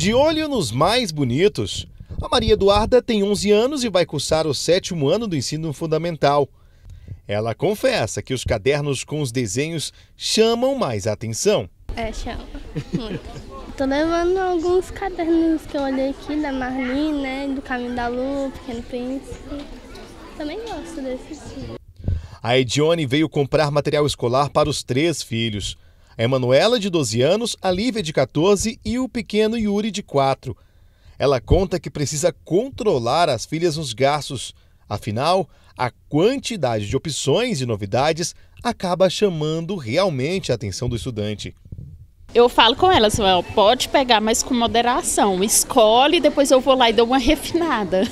De olho nos mais bonitos, a Maria Eduarda tem 11 anos e vai cursar o 7º ano do ensino fundamental. Ela confessa que os cadernos com os desenhos chamam mais a atenção. Chama muito. Tô levando alguns cadernos que eu olhei aqui, da Marli, né, do Caminho da Lua, Pequeno Príncipe. Também gosto desse tipo. A Edione veio comprar material escolar para os 3 filhos. A Emanuela, de 12 anos, a Lívia, de 14 e o pequeno Yuri, de 4. Ela conta que precisa controlar as filhas nos gastos. Afinal, a quantidade de opções e novidades acaba chamando realmente a atenção do estudante. Eu falo com elas, pode pegar, mas com moderação. Escolhe, depois eu vou lá e dou uma refinada.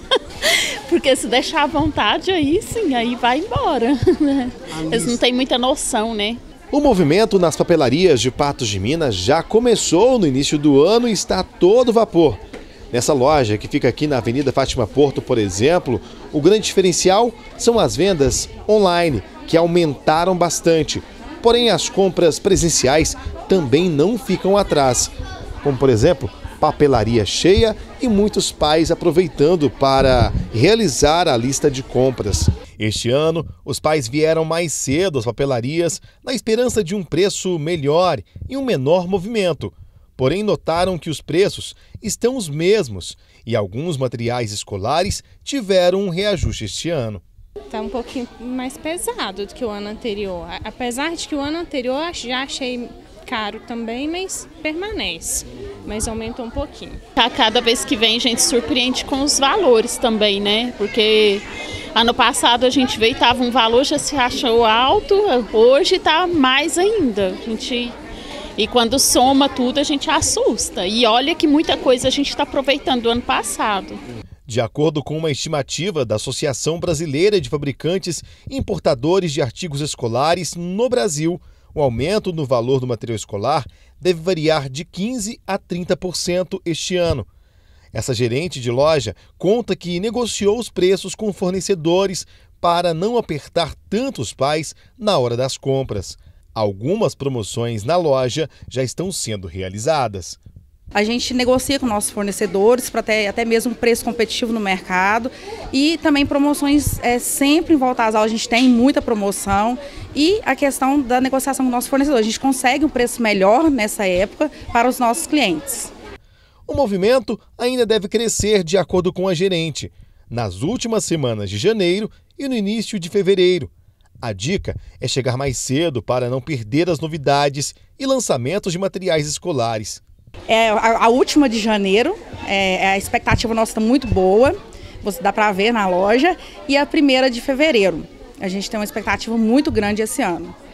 Porque se deixar à vontade, aí sim, aí vai embora. Eles não têm muita noção, né? O movimento nas papelarias de Patos de Minas já começou no início do ano e está a todo vapor. Nessa loja, que fica aqui na Avenida Fátima Porto, por exemplo, o grande diferencial são as vendas online, que aumentaram bastante. Porém, as compras presenciais também não ficam atrás. Como, por exemplo, papelaria cheia e muitos pais aproveitando para realizar a lista de compras. Este ano, os pais vieram mais cedo às papelarias na esperança de um preço melhor e um menor movimento. Porém, notaram que os preços estão os mesmos e alguns materiais escolares tiveram um reajuste este ano. Está um pouquinho mais pesado do que o ano anterior. Apesar de que o ano anterior já achei caro também, mas permanece. Mas aumentou um pouquinho. Cada vez que vem a gente surpreende com os valores também, né? Porque ano passado a gente veio e estava um valor, já se achou alto, hoje está mais ainda. E quando soma tudo a gente assusta. E olha que muita coisa a gente está aproveitando do ano passado. De acordo com uma estimativa da Associação Brasileira de Fabricantes e Importadores de Artigos Escolares no Brasil, o aumento no valor do material escolar deve variar de 15% a 30% este ano. Essa gerente de loja conta que negociou os preços com fornecedores para não apertar tanto os pais na hora das compras. Algumas promoções na loja já estão sendo realizadas. A gente negocia com nossos fornecedores para ter até mesmo preço competitivo no mercado e também promoções sempre em volta às aulas. A gente tem muita promoção e a questão da negociação com nossos fornecedores. A gente consegue um preço melhor nessa época para os nossos clientes. O movimento ainda deve crescer de acordo com a gerente, nas últimas semanas de janeiro e no início de fevereiro. A dica é chegar mais cedo para não perder as novidades e lançamentos de materiais escolares. A última de janeiro, a expectativa nossa está muito boa, você dá para ver na loja, e a primeira de fevereiro. A gente tem uma expectativa muito grande esse ano.